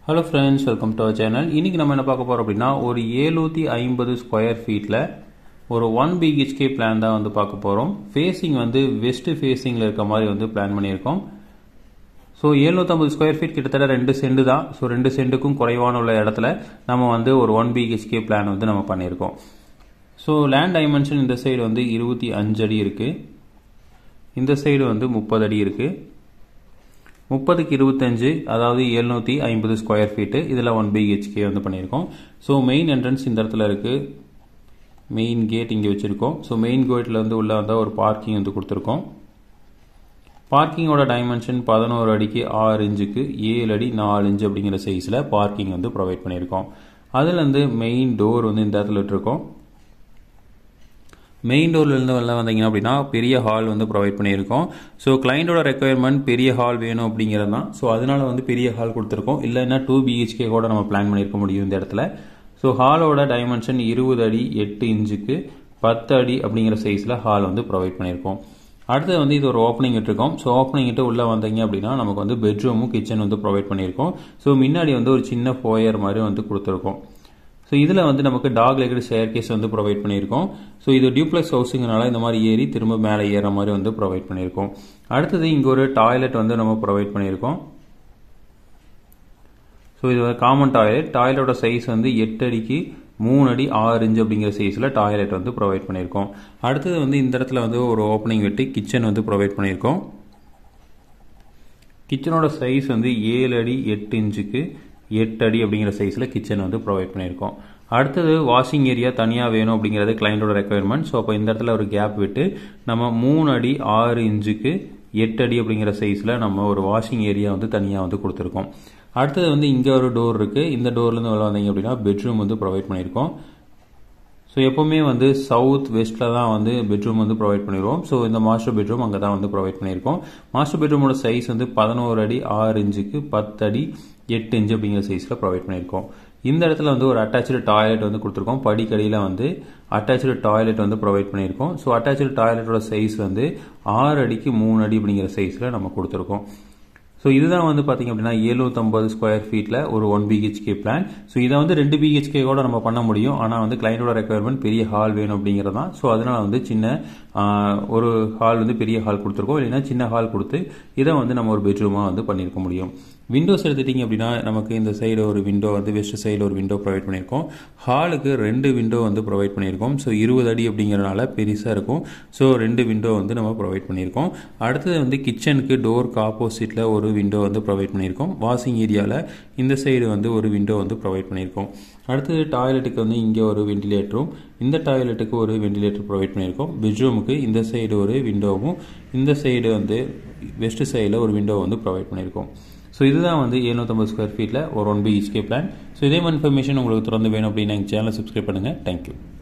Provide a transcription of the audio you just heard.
Hello friends, welcome to our channel. இன்னைக்கு நம்ம என்ன பார்க்க போறோம் அப்படினா ஒரு 750 ஸ்கொயர் ஃபீட்ல ஒரு 1 BHK பிளான் தான் வந்து பார்க்க போறோம். ஃபேசிங் வந்து வெஸ்ட் ஃபேசிங்ல இருக்க மாதிரி வந்து பிளான் பண்ணியிருக்கோம். ஸோ 750 ஸ்கொயர் ஃபீட் கிட்டத்தட்ட 2 சென்ட் தான். ஸோ 2 சென்ட்டுக்கும் குறைவான உள்ள இடத்துல நம்ம வந்து ஒரு 1 BHK பிளான் வந்து நம்ம பண்ணியிருக்கோம். ஸோ லேண்ட் டைமென்ஷன் இந்த சைடு வந்து 25 அடி இருக்கு, இந்த சைடு வந்து 30 அடி இருக்கு. 30க்கு 25 அதாவது 750 ஸ்கொயர் ஃபீட். இதில் 1 BHK வந்து பண்ணியிருக்கோம். ஸோ மெயின் என்ட்ரன்ஸ் இந்த இடத்துல இருக்கு, மெயின் கேட் இங்கே வச்சிருக்கோம். ஸோ மெயின் கேட்டில் வந்து உள்ள வந்தால் ஒரு பார்க்கிங் வந்து கொடுத்துருக்கோம். பார்க்கிங்கோட டைமென்ஷன் 11 அடிக்கு 6 இன்ச்சுக்கு 7 அடி 4 இன்ச்சு அப்படிங்கிற சைஸில் பார்க்கிங் வந்து ப்ரொவைட் பண்ணியிருக்கோம். அதில் வந்து மெயின் டோர் வந்து இந்த இடத்துல விட்டுருக்கோம். மெயின் டோர்லேருந்து வெளில வந்தீங்கன்னா அப்படின்னா பெரிய ஹால் வந்து ப்ரொவைட் பண்ணியிருக்கோம். ஸோ கிளைண்டோட ரெக்குயர்மெண்ட் பெரிய ஹால் வேணும் அப்படிங்கிறது தான். ஸோ அதனால வந்து பெரிய ஹால் கொடுத்துருக்கோம். இல்லைன்னா 2 BHK கூட நம்ம பிளான் பண்ணியிருக்க முடியும் இந்த இடத்துல. ஸோ ஹாலோட டைமென்ஷன் 20 அடி 8 இன்ச்சுக்கு 10 அடி அப்படிங்கிற சைஸில் ஹால் வந்து ப்ரொவைட் பண்ணியிருக்கோம். அடுத்து வந்து இது ஒரு ஓப்பனிங் விட்டுருக்கோம். ஸோ ஓப்பனிங் கிட்ட உள்ளே வந்தீங்க அப்படின்னா நமக்கு வந்து பெட்ரூமும் கிச்சன் வந்து ப்ரொவைட் பண்ணியிருக்கோம். ஸோ முன்னாடி வந்து ஒரு சின்ன ஃபோயர் மாதிரி வந்து கொடுத்துருக்கோம். ஸோ இதில் வந்து நமக்கு டாக் லெக்கட் ஸ்டேர் கேஸ் வந்து ப்ரொவைட் பண்ணியிருக்கோம். ஸோ இது டியூப்ளெக்ஸ் ஹவுஸுங்கனால இந்த மாதிரி ஏறி திரும்ப மேலே ஏற மாதிரி வந்து ப்ரொவைட் பண்ணியிருக்கோம். அடுத்தது இங்கே ஒரு டாய்லெட் வந்து நம்ம ப்ரொவைட் பண்ணியிருக்கோம். ஸோ இது காமன் டாய்லெட். டாய்லெட்டோட சைஸ் வந்து 8 அடிக்கு 3 அடி 6 இன்ச்சு அப்படிங்கிற சைஸில் டாய்லெட் வந்து ப்ரொவைட் பண்ணியிருக்கோம். அடுத்தது வந்து இந்த இடத்துல வந்து ஒரு ஓப்பனிங் விட்டு கிச்சன் வந்து ப்ரொவைட் பண்ணியிருக்கோம். கிச்சனோட சைஸ் வந்து 7 அடி 8 இன்ச்சுக்கு 8 அடி அப்படிங்கிற சைஸில் கிச்சன் வந்து ப்ரொவைட் பண்ணியிருக்கோம். அடுத்தது வாஷிங் ஏரியா தனியாக வேணும் அப்படிங்கிறது கிளைண்டோட ரெக்குயர்மெண்ட். ஸோ அப்போ இந்த இடத்துல ஒரு கேப் விட்டு நம்ம 3 அடி 6 இன்ச்சுக்கு 8 அடி அப்படிங்கிற சைஸில் நம்ம ஒரு வாஷிங் ஏரியா வந்து தனியாக வந்து கொடுத்துருக்கோம். அடுத்தது வந்து இங்கே ஒரு டோர் இருக்குது. இந்த டோர்லேருந்து வெளில வந்தீங்க அப்படின்னா பெட்ரூம் வந்து ப்ரொவைட் பண்ணியிருக்கோம். ஸோ எப்போவுமே வந்து சவுத் வெஸ்ட்டில் தான் வந்து பெட்ரூம் வந்து ப்ரொவைட் பண்ணிடுவோம். ஸோ இந்த மாஸ்டர் பெட்ரூம் அங்கே தான் வந்து ப்ரொவைட் பண்ணியிருக்கோம். மாஸ்டர் பெட்ரூமோட சைஸ் வந்து 11 அடி 6 இன்ச்சுக்கு 10 அடி 8 இன்ச்சு அப்படிங்கிற சைஸில் ப்ரொவைட் பண்ணியிருக்கோம். இந்த இடத்துல வந்து ஒரு அட்டாச்சு டாய்லெட் வந்து கொடுத்துருக்கோம். படிக்கடியில் வந்து அட்டாச்சு டாய்லெட் வந்து ப்ரொவைட் பண்ணியிருக்கோம். ஸோ அட்டாச்சு டாய்லெட்டோட சைஸ் வந்து 6 அடிக்கு 3 அடி அப்படிங்கிற சைஸில் நம்ம கொடுத்துருக்கோம். ஸோ இதுதான் வந்து பார்த்தீங்க அப்படின்னா 750 ஸ்கொயர் ஃபீட்டில் ஒரு 1 BHK பிளான். ஸோ இதை வந்து 2 BHK கூட நம்ம பண்ண முடியும். ஆனால் வந்து கிளைண்டோட ரெக்குயர்மெண்ட் பெரிய ஹால் வேணும் அப்படிங்கிறது தான். ஸோ அதனால வந்து சின்ன ஒரு ஹால் வந்து பெரிய ஹால் கொடுத்துருக்கோம். இல்லைன்னா சின்ன ஹால் கொடுத்து இதை வந்து நம்ம ஒரு பெட்ரூமாக வந்து பண்ணியிருக்க முடியும். விண்டோஸ் எடுத்துட்டிங்க அப்படின்னா நமக்கு இந்த சைடு ஒரு விண்டோ வந்து வெஸ்ட் சைடில் ஒரு விண்டோ ப்ரொவைட் பண்ணியிருக்கோம். ஹாலுக்கு 2 விண்டோ வந்து ப்ரொவைட் பண்ணியிருக்கோம். ஸோ 20 அடி அப்படிங்கிறனால பெருசாக இருக்கும். ஸோ 2 விண்டோ வந்து நம்ம ப்ரொவைட் பண்ணியிருக்கோம். அடுத்தது வந்து கிச்சனுக்கு டோருக்கு ஆப்போசிட்டில் ஒரு விண்டோ வந்து ப்ரொவைட் பண்ணியிருக்கோம். வாஷிங் ஏரியாவில் இந்த சைடு வந்து ஒரு விண்டோ வந்து ப்ரொவைட் பண்ணியிருக்கோம். அடுத்தது டாய்லெட்டுக்கு வந்து இங்கே ஒரு வெண்டிலேட்டரும், இந்த டாய்லெட்டுக்கு ஒரு வெண்டிலேட்டர் ப்ரொவைட் பண்ணியிருக்கோம். பெட்ரூமுக்கு இந்த சைடு ஒரு விண்டோவும், இந்த சைடு வந்து வெஸ்ட் சைடில் ஒரு விண்டோ வந்து ப்ரொவைட் பண்ணியிருக்கோம். ஸோ இதுதான் வந்து 750 ஸ்கொயர் ஃபீட்டில் ஒரு 1 BHK பிளான். ஸோ இதே மாதிரி இன்ஃபர்மேஷன் உங்களுக்கு தொடர்ந்து வேணும் அப்படின்னு எங்கள் சேனலை சப்ஸ்கிரைப் பண்ணுங்கள். தேங்க்யூ.